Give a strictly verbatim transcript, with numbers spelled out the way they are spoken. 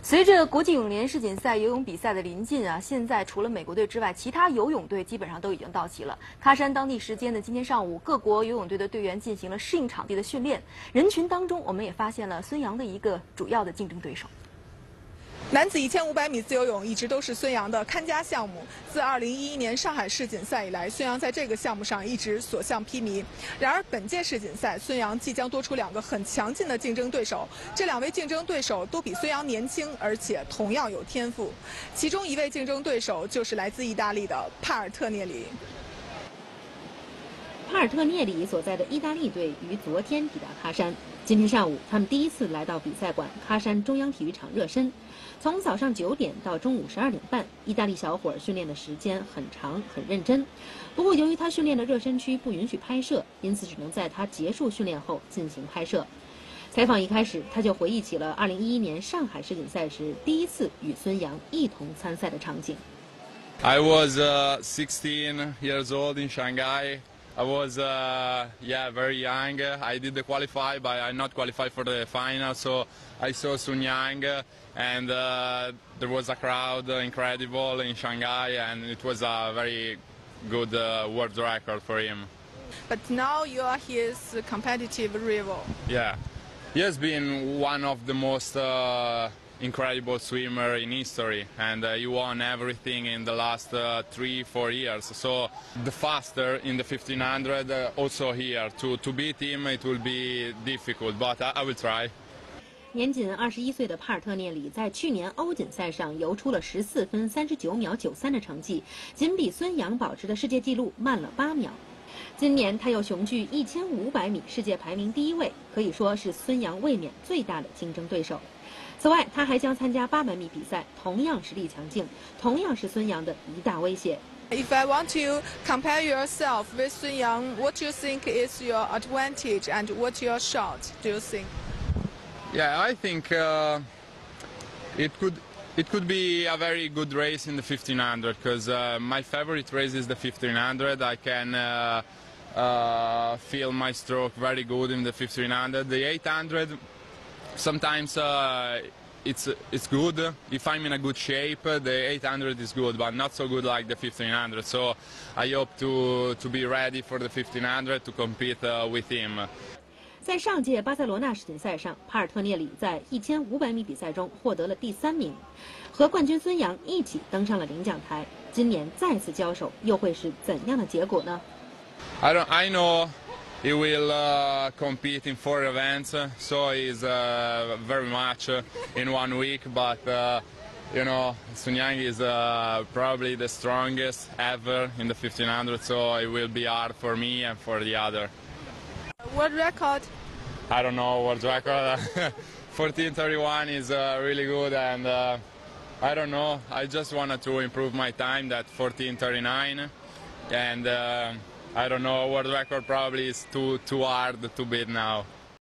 随着国际泳联世锦赛游泳比赛的临近啊，现在除了美国队之外，其他游泳队基本上都已经到齐了。喀山当地时间的今天上午，各国游泳队的队员进行了适应场地的训练。人群当中，我们也发现了孙杨的一个主要的竞争对手。 男子一千五百米自由泳一直都是孙杨的看家项目。自二零一一年上海世锦赛以来，孙杨在这个项目上一直所向披靡。然而，本届世锦赛，孙杨即将多出两个很强劲的竞争对手。这两位竞争对手都比孙杨年轻，而且同样有天赋。其中一位竞争对手就是来自意大利的帕尔特涅里。 帕尔特涅里所在的意大利队于昨天抵达喀山。今天上午，他们第一次来到比赛馆喀山中央体育场热身。从早上九点到中午十二点半，意大利小伙训练的时间很长，很认真。不过，由于他训练的热身区不允许拍摄，因此只能在他结束训练后进行拍摄。采访一开始，他就回忆起了二零一一年上海世锦赛时第一次与孙杨一同参赛的场景。 I was uh, sixteen years old in Shanghai. I was, uh, yeah, very young. I did the qualify, but I not qualified for the final. So I saw Sun Yang, and uh, there was a crowd uh, incredible in Shanghai, and it was a very good uh, world record for him. But now you are his competitive rival. Yeah, he has been one of the most uh, incredible swimmer in history, and uh, he won everything in the last uh, three, four years. So the faster in the fifteen hundred, uh, also here to to beat him, it will be difficult, but I, I will try. 年仅二十一岁的帕尔特涅里在去年欧锦赛上游出了十四分三十九秒九三的成绩，仅比孙杨保持的世界纪录慢了八秒。今年他又雄踞一千五百米世界排名第一位，可以说是孙杨卫冕最大的竞争对手。 此外，他还将参加八百米比赛，同样实力强劲，同样是孙杨的一大威胁。 If I want to compare yourself with Sun Yang, what do you think is your advantage and what your shot? Do you think? Yeah, I think uh, it could it could be a very good race in the fifteen hundred because uh, my favorite race is the fifteen hundred. I can uh, uh, feel my stroke very good in the fifteen hundred. The eight hundred. Sometimes uh, it's it's good if I'm in a good shape. The eight hundred is good, but not so good like the fifteen hundred. So I hope to to be ready for the fifteen hundred to compete uh, with him. 在上届巴塞罗那世锦赛上，帕尔特涅里在一千五百米比赛中获得了第三名，和冠军孙杨一起登上了领奖台。今年再次交手，又会是怎样的结果呢 I don't. I know. He will uh, compete in four events, so he's uh, very much uh, in one week. But uh, you know, Sun Yang is uh, probably the strongest ever in the fifteen hundred, so it will be hard for me and for the other. World record? I don't know world record. fourteen thirty-one is uh, really good, and uh, I don't know. I just wanted to improve my time. That fourteen thirty-nine, and. Uh, I don't know, world record probably is too too hard to beat now.